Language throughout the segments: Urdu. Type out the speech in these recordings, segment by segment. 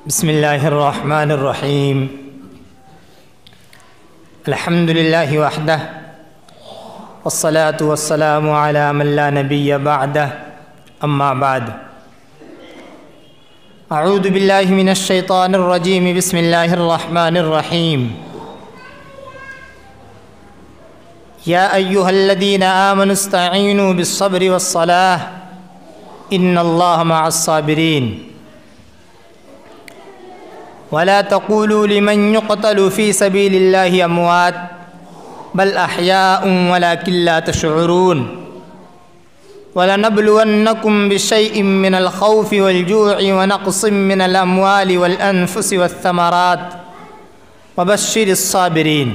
بسم اللہ الرحمن الرحیم الحمد للہ وحدہ والصلاة والسلام علی من لا نبی بعدہ اما بعد اعوذ باللہ من الشیطان الرجیم بسم اللہ الرحمن الرحیم یا ایہا الذین آمنوا استعینوا بالصبر والصلاة ان اللہ مع الصابرین ولا تقولوا لمن يقتل في سبيل الله أموات بل أحياء ولكن لا تشعرون ولنبلونكم بشيء من الخوف والجوع ونقص من الأموال والأنفس والثمرات وبشر الصابرين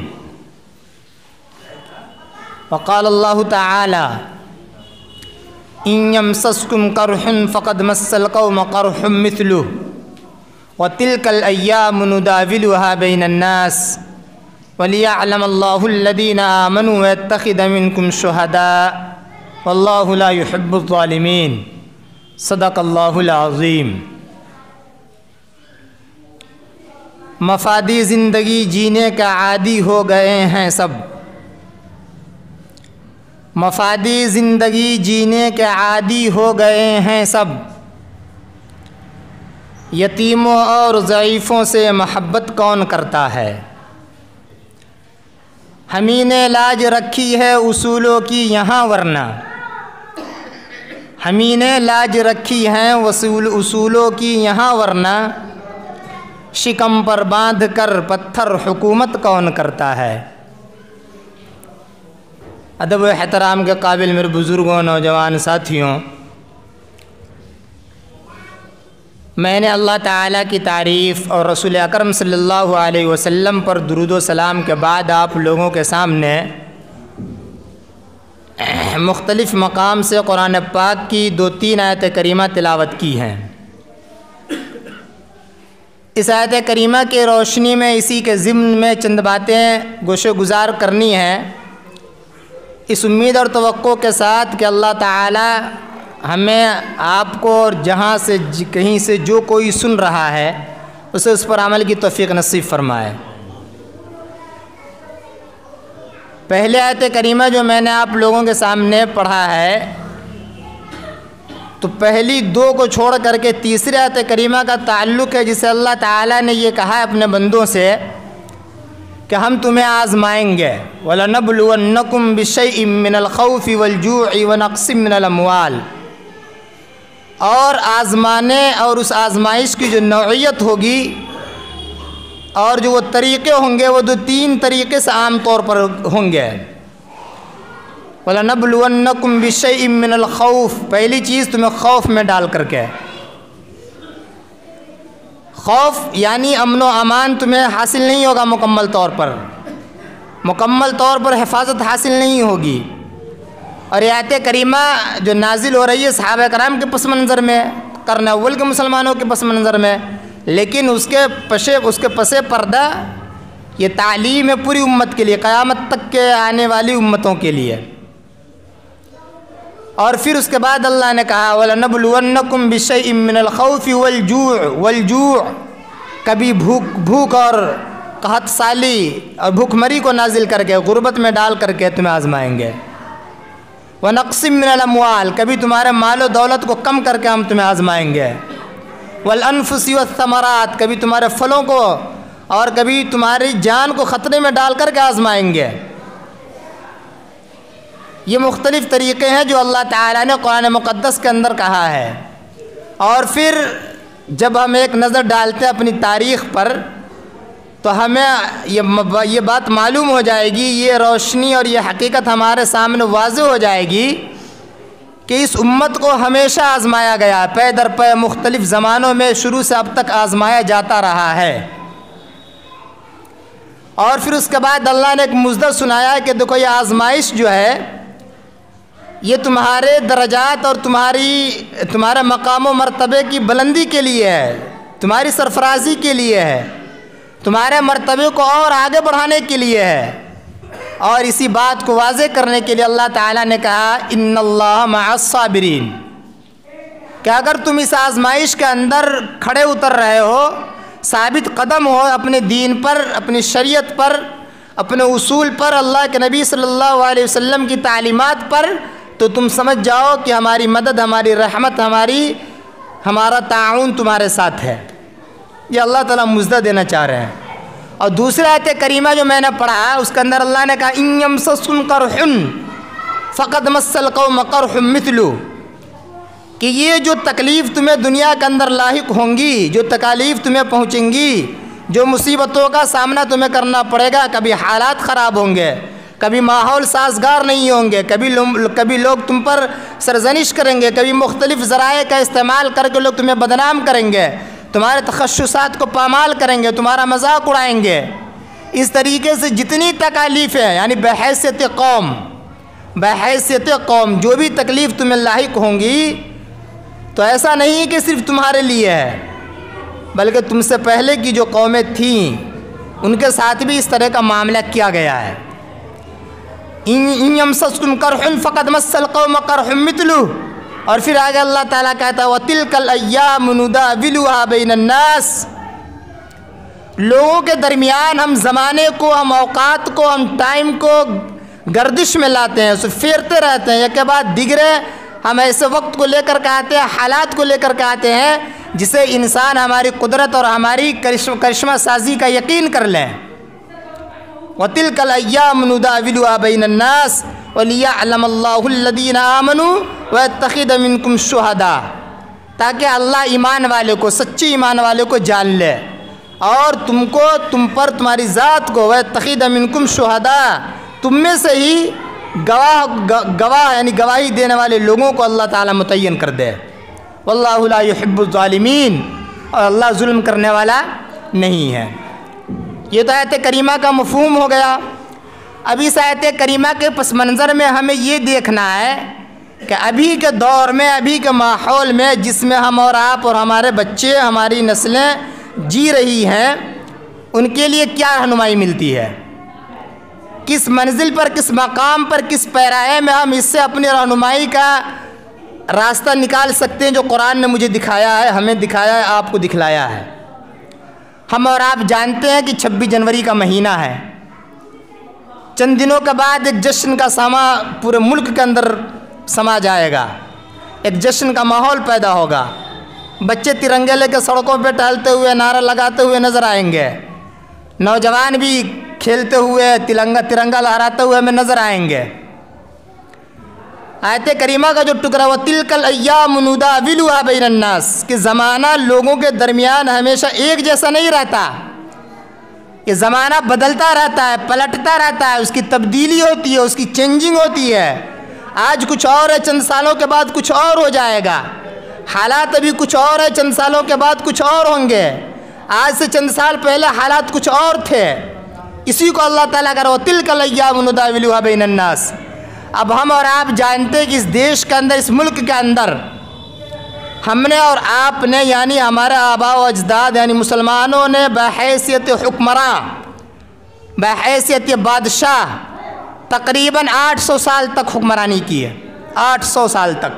وقال الله تعالى إن يمسسكم قرح فقد مس القوم قرح مثله وَتِلْكَ الْأَيَّامُ نُدَاوِلُهَا بَيْنَ النَّاسِ وَلِيَعْلَمَ اللَّهُ الَّذِينَ آمَنُوا وَيَتَّخِذَ مِنْكُمْ شُهَدَاءَ وَاللَّهُ لَا يُحِبُّ الظَّالِمِينَ صدق اللہ العظیم۔ مفادی زندگی جینے کا عادی ہو گئے ہیں سب، مفادی زندگی جینے کے عادی ہو گئے ہیں سب، یتیموں اور ضعیفوں سے محبت کون کرتا ہے؟ ہمیں نے لاج رکھی ہے اصولوں کی یہاں ورنہ، ہمیں نے لاج رکھی ہے اصولوں کی یہاں ورنہ، شکم پر باندھ کر پتھر حکومت کون کرتا ہے؟ ادب و احترام کے قابل میرے بزرگوں، نوجوان ساتھیوں، میں نے اللہ تعالیٰ کی تعریف اور رسول اکرم صلی اللہ علیہ وسلم پر درود و سلام کے بعد آپ لوگوں کے سامنے مختلف مقام سے قرآن پاک کی 2-3 آیت کریمہ تلاوت کی ہیں۔ اس آیت کریمہ کی روشنی میں اسی کے ضمن میں چند باتیں گوشے گزار کرنی ہیں، اس امید اور توقع کے ساتھ کہ اللہ تعالیٰ ہمیں آپ کو اور جہاں سے کہیں سے جو کوئی سن رہا ہے اسے اس پر عمل کی توفیق نصیب فرمائے۔ پہلے آیت کریمہ جو میں نے آپ لوگوں کے سامنے پڑھا ہے، تو پہلی 2 کو چھوڑ کر کے تیسری آیت کریمہ کا تعلق ہے، جسے اللہ تعالیٰ نے یہ کہا ہے اپنے بندوں سے کہ ہم تمہیں آزمائیں گے، وَلَنَبْلُوَنَّكُمْ بِشَيْءٍ مِّنَ الْخَوْفِ وَالْجُوعِ وَنَقْصٍ مِّنَ الْأَمْوَالِ، اور آزمانے اور اس آزمائش کی جو نوعیت ہوگی اور جو وہ طریقے ہوں گے وہ 3 طریقے سے عام طور پر ہوں گے۔ وَلَنَبْلُوَنَّكُمْ بِشَيْءٍ مِّنَ الْخَوْفِ، پہلی چیز تمہیں خوف میں ڈال کر کے، خوف یعنی امن و امان تمہیں حاصل نہیں ہوگا، مکمل طور پر حفاظت حاصل نہیں ہوگی۔ اور یہ آیت کریمہ جو نازل ہو رہی ہے صحابہ کرام کے پس منظر میں، قرن اول کے مسلمانوں کے پس منظر میں، لیکن اس کے پس پردہ یہ تعلیم ہے پوری امت کے لیے، قیامت تک کے آنے والی امتوں کے لیے۔ اور پھر اس کے بعد اللہ نے کہا وَلَنَبْلُوَنَّكُمْ بِشَيْءٍ مِّنَ الْخَوْفِ وَالْجُوعِ، کبھی بھوک اور قحط سالی اور بھوک مری کو نازل کر کے، غربت میں ڈال کر کے تمہیں آزمائیں گے۔ وَنَقْصٍ مِّنَ الْأَمْوَالِ، کبھی تمہارے مال و دولت کو کم کر کے ہم تمہیں آزمائیں گے۔ وَالْأَنفُسِ وَالثَّمَرَاتِ، کبھی تمہارے پھلوں کو اور کبھی تمہاری جان کو خطرے میں ڈال کر کے آزمائیں گے۔ یہ مختلف طریقے ہیں جو اللہ تعالیٰ نے قرآن مقدس کے اندر کہا ہے۔ اور پھر جب ہم ایک نظر ڈالتے ہیں اپنی تاریخ پر تو ہمیں یہ بات معلوم ہو جائے گی، یہ روشنی اور یہ حقیقت ہمارے سامنے واضح ہو جائے گی کہ اس امت کو ہمیشہ آزمایا گیا، پے در پے مختلف زمانوں میں شروع سے اب تک آزمایا جاتا رہا ہے۔ اور پھر اس کے بعد اللہ نے ایک مزدور سنایا کہ دیکھو یہ آزمائش جو ہے یہ تمہارے درجات اور تمہارے مقام و مرتبے کی بلندی کے لیے ہے، تمہاری سرفرازی کے لیے ہے، تمہارے مرتبے کو اور آگے بڑھانے کے لیے ہے۔ اور اسی بات کو واضح کرنے کے لیے اللہ تعالیٰ نے کہا ان اللہ مع الصابرین، کہ اگر تم اس آزمائش کے اندر کھڑے اتر رہے ہو ثابت قدم ہو اپنے دین پر، اپنی شریعت پر، اپنے اصول پر، اللہ کے نبی صلی اللہ علیہ وسلم کی تعلیمات پر، تو تم سمجھ جاؤ کہ ہماری مدد، ہماری رحمت، ہمارا تعاون تمہارے ساتھ ہے۔ یہ اللہ تعالیٰ مزدہ دینا چاہ رہے ہیں۔ اور دوسرا آیت کریمہ جو میں نے پڑھا اس کے اندر اللہ نے کہا ان یمسسکم قرح فقد مس القوم قرح مثلہ، کہ یہ جو تکلیف تمہیں دنیا کے اندر لاحق ہوں گی، جو تکالیف تمہیں پہنچیں گی، جو مصیبتوں کا سامنا تمہیں کرنا پڑے گا، کبھی حالات خراب ہوں گے، کبھی ماحول سازگار نہیں ہوں گے، کبھی لوگ تم پر سرزنش کریں گے، کبھی مختلف ذرائع کا استعمال کر کے لوگ تمہیں بدنام کریں گے، تمہارے تخصصات کو پامال کریں گے، تمہارا مذاق اڑائیں گے۔ اس طریقے سے جتنی تکالیف ہیں، یعنی بحیثیت قوم جو بھی تکلیف تمہیں لاحق ہوں گی، تو ایسا نہیں کہ صرف تمہارے لیے ہے، بلکہ تم سے پہلے کی جو قومیں تھیں ان کے ساتھ بھی اس طرح کا معاملہ کیا گیا ہے۔ ان یمسسکم قرح فقد مس القوم قرح مثلہ، اور پھر آگے اللہ تعالیٰ کہتا ہے وَتِلْكَ الْأَيَّامُ نُدَاوِلُهَا بَيْنَ النَّاسِ، لوگوں کے درمیان ہم زمانے کو، ہم اوقات کو، ہم ٹائم کو گردش میں لاتے ہیں، اسے پھیرتے رہتے ہیں، یک کے بعد دیگرے ہم ایسے وقت کو لے کر کے آتے ہیں، حالات کو لے کر کے آتے ہیں جسے انسان ہماری قدرت اور ہماری کرشمہ سازی کا یقین کر لیں۔ وَتِلْكَ الْأَيَّامُ نُدَاوِلُهَا بَيْنَ النَّاسِ وَلِيَعْلَمَ اللَّهُ الَّذِينَ آمَنُوا وَيَتَّخِذَ مِنكُمْ شُهَدَاءَ، تاکہ اللہ ایمان والے کو، سچی ایمان والے کو جان لے، اور تم پر، تمہاری ذات کو، وَيَتَّخِذَ مِنكُمْ شُهَدَاءَ، تم میں سے ہی گواہ یعنی گواہی دینے والے لوگوں کو اللہ تعالیٰ متعین کر دے۔ واللہ لا يحب الظالمین، اور اللہ ظلم کرنے والا نہیں ہے۔ یہ تو آیت کریمہ کا مفہوم ہو گیا۔ اب اس آیت کریمہ کے پس منظر میں ہمیں یہ دیکھنا ہے کہ ابھی کے دور میں، ابھی کے ماحول میں جس میں ہم اور آپ اور ہمارے بچے، ہماری نسلیں جی رہی ہیں، ان کے لیے کیا رہنمائی ملتی ہے، کس منزل پر، کس مقام پر، کس پیرائے میں ہم اس سے اپنی رہنمائی کا راستہ نکال سکتے ہیں جو قرآن نے مجھے دکھایا ہے، ہمیں دکھایا ہے، آپ کو دکھلایا ہے۔ ہم اور آپ جانتے ہیں کہ 26 جنوری کا مہینہ ہے، چند دنوں کے بعد ایک جشن کا سما پورے ملک کے اندر سما جائے گا، ایک جشن کا ماحول پیدا ہوگا، بچے ترنگے لے کے سڑکوں پہ ٹہلتے ہوئے، نعرہ لگاتے ہوئے نظر آئیں گے، نوجوان بھی کھیلتے ہوئے، ترنگا لہراتے ہوئے ہمیں نظر آئیں گے۔ آیت کریمہ کا جو ٹکڑا وَتِلْكَ الْأَيَّامُ نُدَاوِلُهَا بَيْنَ النَّاسِ، کہ زمانہ لوگوں کے درمیان ہمیشہ ایک جیسا نہیں رہتا، یہ زمانہ بدلتا رہتا ہے، پلٹتا رہتا ہے، اس کی تبدیلی ہوتی ہے، اس کی چینجنگ ہوتی ہے۔ آج کچھ اور ہے، چند سالوں کے بعد کچھ اور ہو جائے گا، حالات ابھی کچھ اور ہے، چند سالوں کے بعد کچھ اور ہوں گے، آج سے چند سال پہلے حالات کچھ اور تھے۔ اسی کو اللہ تعالیٰ کہہ رہا ہے وَتِلْكَ الْأَيَّامُ نُدَاوِلُهَا بَيْنَ النَّاسِ۔ اب ہم اور آپ جانتے ہیں کہ اس دیش کے اندر، اس ملک کے اندر ہم نے اور آپ نے، یعنی ہمارے آباء و اجداد یعنی مسلمانوں نے بحیثیت حکمراں، بحیثیت بادشاہ تقریباً 800 سال تک حکمرانی کی ہے، 800 سال تک۔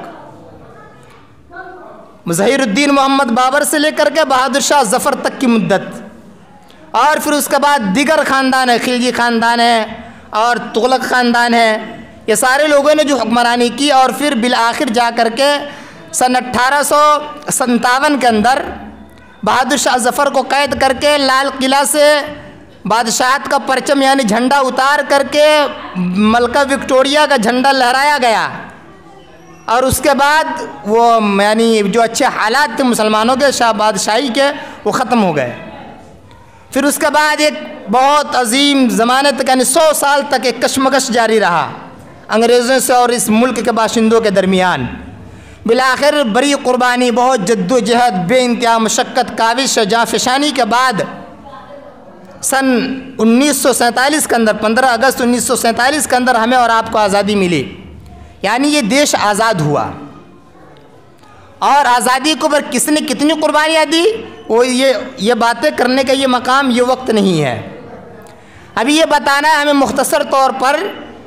ظہیر الدین محمد بابر سے لے کر کے بہادر شاہ ظفر تک کی مدت، اور پھر اس کے بعد دیگر خاندان ہے، خلجی خاندان ہے اور تغلق خاندان ہے، یہ سارے لوگوں نے جو حکمرانی کی، اور پھر بالآخر جا کر کے سن 1857 کے اندر بہادر شاہ ظفر کو قید کر کے لال قلعہ سے بادشاہت کا پرچم یعنی جھنڈا اتار کر کے ملکہ وکٹوریہ کا جھنڈا لہرایا گیا، اور اس کے بعد وہ یعنی جو اچھے حالات تھے مسلمانوں کے شاہ بادشاہی کے، وہ ختم ہو گئے۔ پھر اس کے بعد ایک بہت عظیم زمانے تک یعنی 100 سال تک ایک کشمکش جاری رہا انگریزوں سے اور اس ملک کے باشندوں کے درمیان۔ بالآخر بڑی قربانی، بہت جد و جہد، بے انتہا مشقت، کاوش، جانفشانی کے بعد سن 1947 کے اندر 15 اگست 1947 کے اندر ہمیں اور آپ کو آزادی ملی، یعنی یہ دیش آزاد ہوا۔ اور آزادی کو پر کس نے کتنی قربانیاں دی، وہ یہ باتیں کرنے کا یہ مقام، یہ وقت نہیں ہے۔ ابھی یہ بتانا ہے ہمیں مختصر طور پر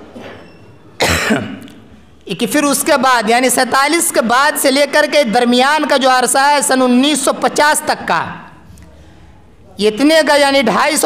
کہ پھر اس کے بعد یعنی 47 کے بعد سے لے کر کے درمیان کا جو عرصہ ہے سن 1950 تک کا، इतने का यानी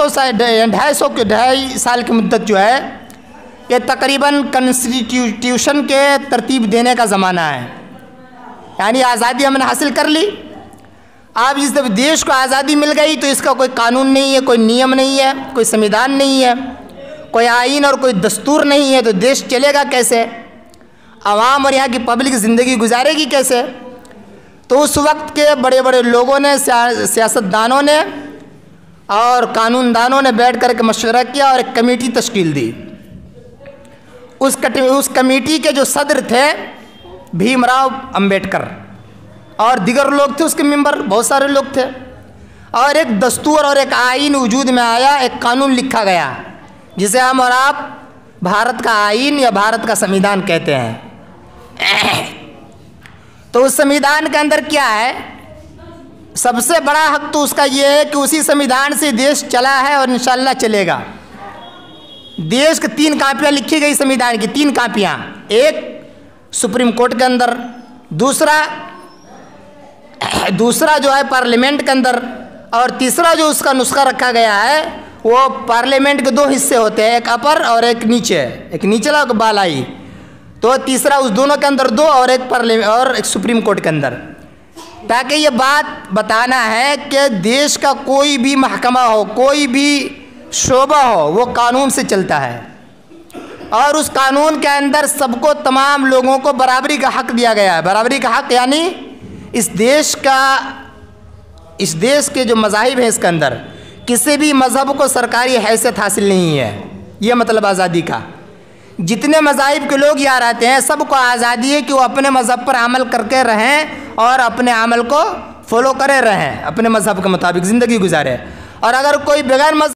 2.5 साल की मुद्दत जो है ये तकरीबन कॉन्स्टिट्यूशन के तरतीब देने का ज़माना है। यानी आज़ादी हमने हासिल कर ली। अब इस देश को आज़ादी मिल गई तो इसका कोई कानून नहीं है, कोई नियम नहीं है, कोई संविधान नहीं है, कोई आईन और कोई दस्तूर नहीं है, तो देश चलेगा कैसे? आवाम और यहाँ की पब्लिक ज़िंदगी गुजारेगी कैसे? तो उस वक्त के बड़े बड़े लोगों ने, सियासतदानों ने और कानूनदानों ने बैठ कर के मशवरा किया और एक कमेटी तश्कील दी। उस कमेटी के जो सदर थे भीमराव अंबेडकर और दिगर लोग थे उसके मेंबर, बहुत सारे लोग थे, और एक दस्तूर और एक आईन वजूद में आया, एक कानून लिखा गया जिसे हम और आप भारत का आईन या भारत का संविधान कहते हैं। तो उस संविधान के अंदर क्या है? सबसे बड़ा हक तो उसका ये है कि उसी संविधान से देश चला है और इंशाअल्लाह चलेगा। देश की 3 कापियाँ लिखी गई संविधान की, 3 कापियाँ, एक सुप्रीम कोर्ट के अंदर, दूसरा जो है पार्लियामेंट के अंदर, और तीसरा जो उसका नुस्खा रखा गया है वो पार्लियामेंट के 2 हिस्से होते हैं, एक अपर और एक नीचे, एक निचला और बालाई। तो तीसरा उस दोनों के अंदर 2 और एक पार्लियामेंट और एक सुप्रीम कोर्ट के अंदर, ताकि ये बात बताना है कि देश का कोई भी महकमा हो, कोई भी शोबा हो, वो कानून से चलता है और उस कानून के अंदर सबको, तमाम लोगों को बराबरी का हक दिया गया है। बराबरी का हक यानी इस देश के जो मज़ाहिब हैं इसके अंदर किसी भी मज़हब को सरकारी हैसियत हासिल नहीं है। ये मतलब आज़ादी का। जितने मज़ाहिब के लोग यहाँ रहते हैं सबको आज़ादी है कि वो अपने मज़हब पर अमल करके रहें और अपने अमल को फॉलो करे रहें, अपने मज़हब के मुताबिक ज़िंदगी गुजारें। और अगर कोई बगैर